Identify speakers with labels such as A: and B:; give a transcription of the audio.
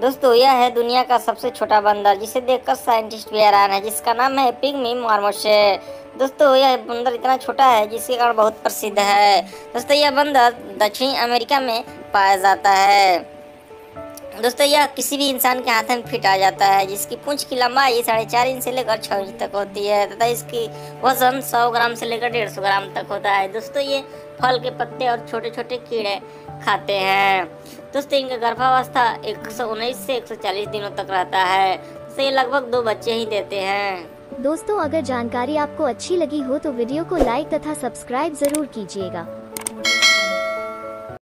A: दोस्तों यह है दुनिया का सबसे छोटा बंदर जिसे देखकर साइंटिस्ट भी हैरान है, जिसका नाम है पिग्मी मार्मोसेट। दोस्तों यह बंदर इतना छोटा है जिसके कारण बहुत प्रसिद्ध है। दोस्तों यह बंदर दक्षिण अमेरिका में पाया जाता है। दोस्तों यह किसी भी इंसान के हाथ में फिट आ जाता है, जिसकी पूंछ की लंबाई 4.5 इंच से लेकर 6 इंच तक होती है तथा इसकी वजन 100 ग्राम से लेकर 150 ग्राम तक होता है। दोस्तों ये फल के पत्ते और छोटे छोटे कीड़े खाते हैं। दोस्तों इनका गर्भावस्था 119 से 140 दिनों तक रहता है। दोस्तों ये लगभग 2 बच्चे ही देते हैं।
B: दोस्तों अगर जानकारी आपको अच्छी लगी हो तो वीडियो को लाइक तथा सब्सक्राइब जरूर कीजिएगा।